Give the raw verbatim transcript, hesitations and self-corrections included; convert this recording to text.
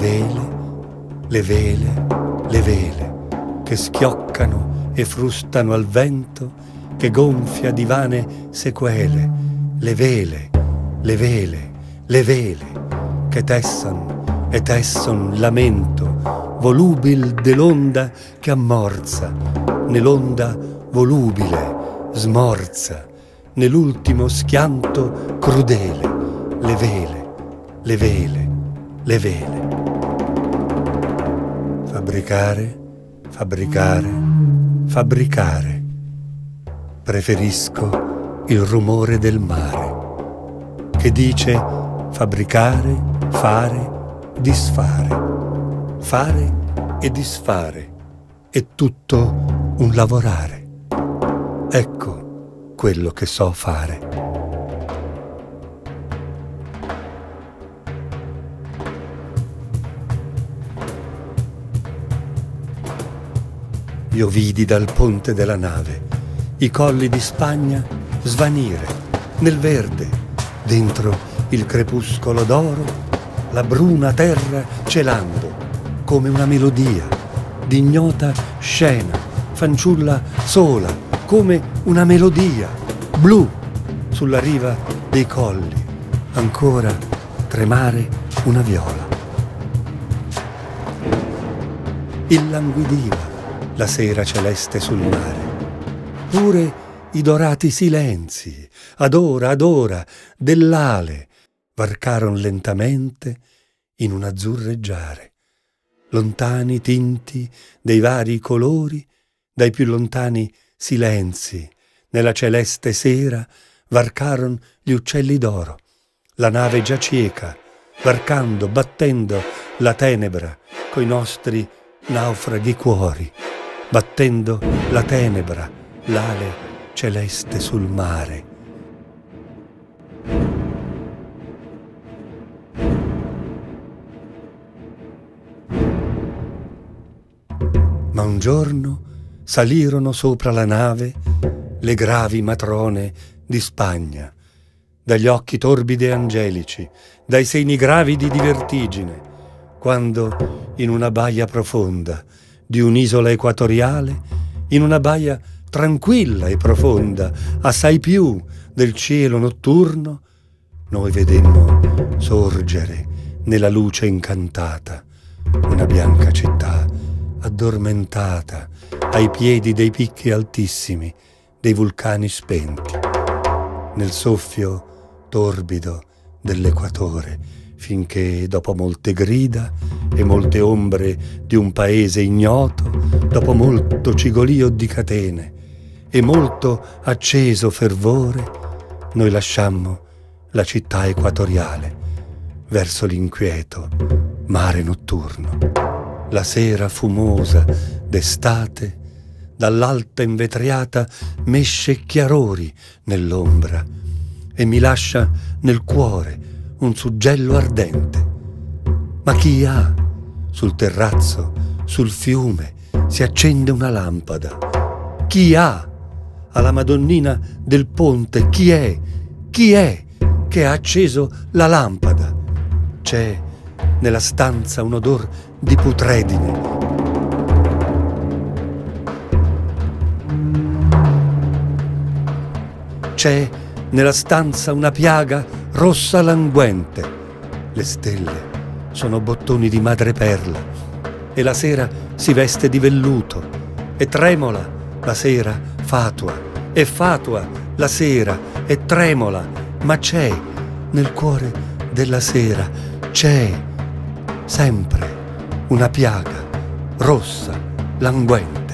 vele, le vele, le vele, che schioccano e frustano al vento, che gonfia di vane sequele, le vele, le vele, le vele, che tesson e tesson lamento, volubil dell'onda che ammorza, nell'onda volubile smorza, nell'ultimo schianto crudele, le vele, le vele, le vele. Fabbricare, fabbricare, fabbricare. Preferisco il rumore del mare, che dice fabbricare, fare, disfare. Fare e disfare è tutto un lavorare. Ecco quello che so fare. Io vidi dal ponte della nave i colli di Spagna svanire nel verde, dentro il crepuscolo d'oro, la bruna terra celando come una melodia d'ignota scena, fanciulla sola come una melodia, blu sulla riva dei colli, ancora tremare una viola. Illanguidiva la sera celeste sul mare, pure i dorati silenzi, ad ora ad ora, dell'ale, varcaron lentamente in un azzurreggiare, lontani tinti dei vari colori, dai più lontani silenzi, nella celeste sera varcaron gli uccelli d'oro, la nave già cieca, varcando, battendo la tenebra coi nostri naufraghi cuori, battendo la tenebra, l'ale celeste sul mare. Ma un giorno salirono sopra la nave le gravi matrone di Spagna, dagli occhi torbidi e angelici, dai seni gravidi di vertigine, quando in una baia profonda di un'isola equatoriale, in una baia tranquilla e profonda, assai più del cielo notturno, noi vedemmo sorgere nella luce incantata una bianca città addormentata ai piedi dei picchi altissimi dei vulcani spenti, nel soffio torbido dell'equatore, finché dopo molte grida e molte ombre di un paese ignoto, dopo molto cigolio di catene e molto acceso fervore, noi lasciammo la città equatoriale verso l'inquieto mare notturno. La sera fumosa d'estate dall'alta invetriata mesce chiarori nell'ombra e mi lascia nel cuore un suggello ardente. Ma chi ha? Sul terrazzo, sul fiume, si accende una lampada. Chi ha? Alla Madonnina del ponte, chi è? Chi è che ha acceso la lampada? C'è nella stanza un odor di putredine. C'è nella stanza una piaga rossa languente. Le stelle sono bottoni di madreperla e la sera si veste di velluto e tremola la sera fatua e fatua la sera e tremola, ma c'è nel cuore della sera, c'è sempre una piaga rossa languente.